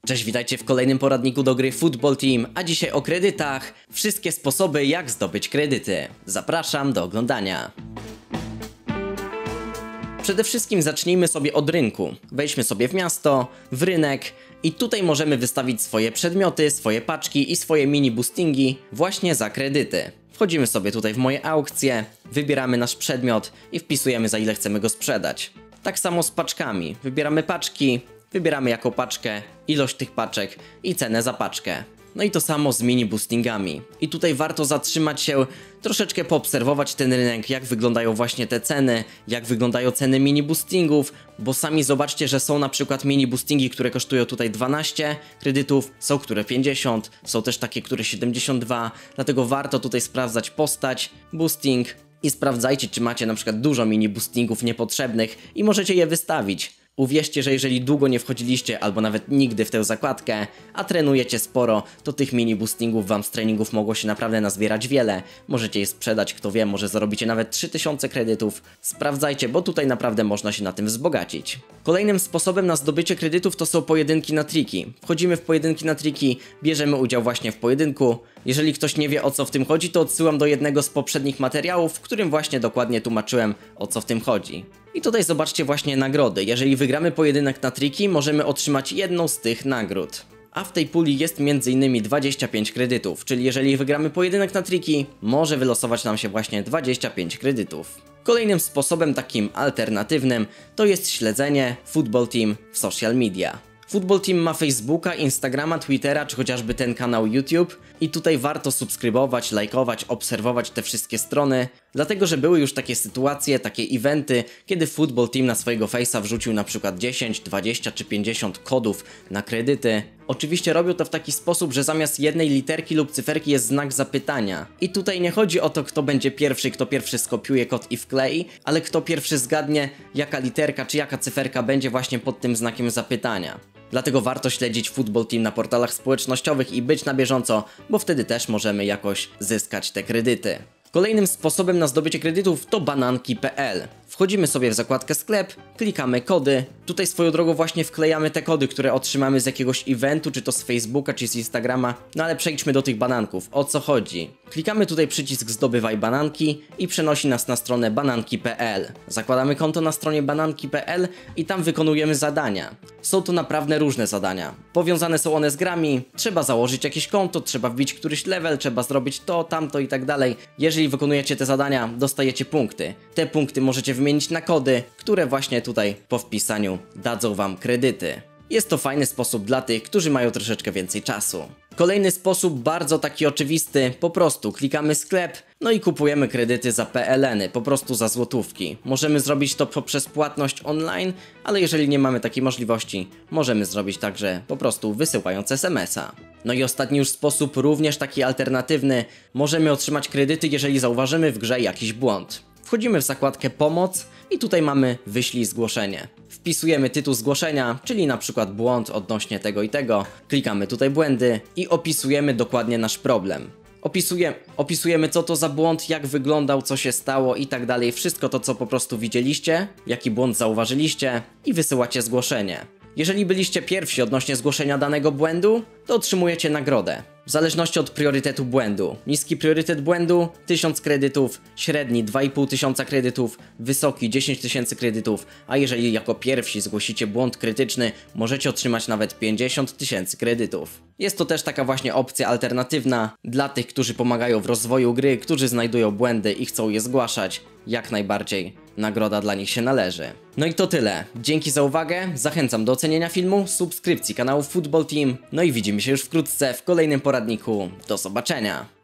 Cześć, witajcie w kolejnym poradniku do gry Football Team, a dzisiaj o kredytach, wszystkie sposoby jak zdobyć kredyty. Zapraszam do oglądania. Przede wszystkim zacznijmy sobie od rynku. Wejdźmy sobie w miasto, w rynek i tutaj możemy wystawić swoje przedmioty, swoje paczki i swoje mini boostingi właśnie za kredyty. Wchodzimy sobie tutaj w moje aukcje, wybieramy nasz przedmiot i wpisujemy, za ile chcemy go sprzedać. Tak samo z paczkami. Wybieramy paczki, wybieramy jaką paczkę, ilość tych paczek i cenę za paczkę. No i to samo z mini boostingami. I tutaj warto zatrzymać się, troszeczkę poobserwować ten rynek, jak wyglądają właśnie te ceny, jak wyglądają ceny mini boostingów, bo sami zobaczcie, że są na przykład mini boostingi, które kosztują tutaj 12 kredytów, są które 50, są też takie, które 72, dlatego warto tutaj sprawdzać postać, boosting i sprawdzajcie, czy macie na przykład dużo mini boostingów niepotrzebnych i możecie je wystawić. Uwierzcie, że jeżeli długo nie wchodziliście albo nawet nigdy w tę zakładkę, a trenujecie sporo, to tych mini boostingów wam z treningów mogło się naprawdę nazbierać wiele. Możecie je sprzedać, kto wie, może zarobicie nawet 3000 kredytów. Sprawdzajcie, bo tutaj naprawdę można się na tym wzbogacić. Kolejnym sposobem na zdobycie kredytów to są pojedynki na triki. Wchodzimy w pojedynki na triki, bierzemy udział właśnie w pojedynku. Jeżeli ktoś nie wie, o co w tym chodzi, to odsyłam do jednego z poprzednich materiałów, w którym właśnie dokładnie tłumaczyłem, o co w tym chodzi. I tutaj zobaczcie właśnie nagrody. Jeżeli wygramy pojedynek na triki, możemy otrzymać jedną z tych nagród. A w tej puli jest m.in. 25 kredytów, czyli jeżeli wygramy pojedynek na triki, może wylosować nam się właśnie 25 kredytów. Kolejnym sposobem takim alternatywnym to jest śledzenie Football Team w social media. Football Team ma Facebooka, Instagrama, Twittera czy chociażby ten kanał YouTube i tutaj warto subskrybować, lajkować, obserwować te wszystkie strony, dlatego że były już takie sytuacje, takie eventy, kiedy Football Team na swojego face'a wrzucił na przykład 10, 20 czy 50 kodów na kredyty. Oczywiście robią to w taki sposób, że zamiast jednej literki lub cyferki jest znak zapytania. I tutaj nie chodzi o to, kto będzie pierwszy, kto pierwszy skopiuje kod i wklei, ale kto pierwszy zgadnie, jaka literka czy jaka cyferka będzie właśnie pod tym znakiem zapytania. Dlatego warto śledzić Football Team na portalach społecznościowych i być na bieżąco, bo wtedy też możemy jakoś zyskać te kredyty. Kolejnym sposobem na zdobycie kredytów to bananki.pl. Wchodzimy sobie w zakładkę sklep, klikamy kody. Tutaj swoją drogą właśnie wklejamy te kody, które otrzymamy z jakiegoś eventu, czy to z Facebooka, czy z Instagrama. No ale przejdźmy do tych bananków. O co chodzi? Klikamy tutaj przycisk zdobywaj bananki i przenosi nas na stronę bananki.pl. Zakładamy konto na stronie bananki.pl i tam wykonujemy zadania. Są to naprawdę różne zadania. Powiązane są one z grami, trzeba założyć jakieś konto, trzeba wbić któryś level, trzeba zrobić to, tamto i tak dalej. Jeżeli wykonujecie te zadania, dostajecie punkty. Te punkty możecie wymienić na kody, które właśnie tutaj po wpisaniu dadzą wam kredyty. Jest to fajny sposób dla tych, którzy mają troszeczkę więcej czasu. Kolejny sposób, bardzo taki oczywisty, po prostu klikamy sklep, no i kupujemy kredyty za PLN-y, po prostu za złotówki. Możemy zrobić to poprzez płatność online, ale jeżeli nie mamy takiej możliwości, możemy zrobić także po prostu wysyłając SMS-a. No i ostatni już sposób, również taki alternatywny, możemy otrzymać kredyty, jeżeli zauważymy w grze jakiś błąd. Wchodzimy w zakładkę pomoc i tutaj mamy wyślij zgłoszenie. Wpisujemy tytuł zgłoszenia, czyli na przykład błąd odnośnie tego i tego. Klikamy tutaj błędy i opisujemy dokładnie nasz problem. Opisujemy co to za błąd, jak wyglądał, co się stało i tak dalej. Wszystko to, co po prostu widzieliście, jaki błąd zauważyliście i wysyłacie zgłoszenie. Jeżeli byliście pierwsi odnośnie zgłoszenia danego błędu, to otrzymujecie nagrodę. W zależności od priorytetu błędu. Niski priorytet błędu 1000 kredytów, średni 2500 kredytów, wysoki 10 000 kredytów, a jeżeli jako pierwsi zgłosicie błąd krytyczny, możecie otrzymać nawet 50 000 kredytów. Jest to też taka właśnie opcja alternatywna dla tych, którzy pomagają w rozwoju gry, którzy znajdują błędy i chcą je zgłaszać. Jak najbardziej nagroda dla nich się należy. No i to tyle. Dzięki za uwagę, zachęcam do ocenienia filmu, subskrypcji kanału Football Team, no i widzimy się już wkrótce w kolejnym poradniku. Do zobaczenia!